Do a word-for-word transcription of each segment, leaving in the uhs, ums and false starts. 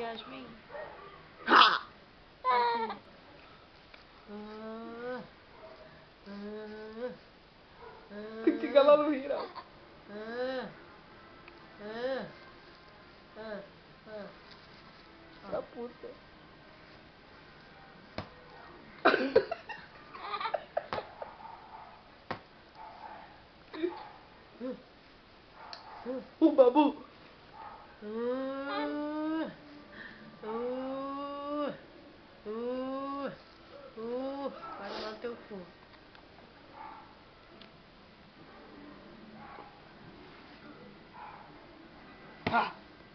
Yasmin? Ha! Aqui. Tem que chegar lá no rio, não. Da puta. O babu. Uh, uh, uh, uh, vai tomar no teu cu. Ha!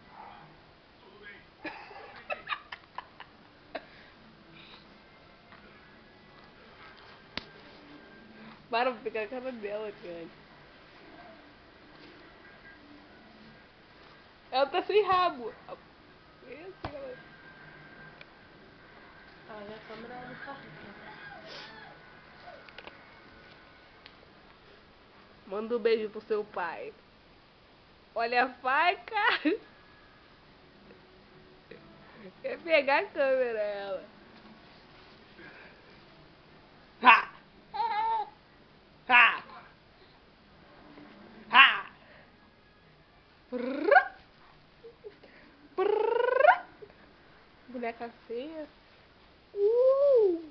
Para pra pegar a cara dela, cara. Ela tá sem rabo. Esse, galera. Olha a câmera do carro. Manda um beijo pro seu pai. Olha a faca. Quer pegar a câmera, ela. Ha! Ha! Ha! Prrr. Prrr. Boneca feia. Uh!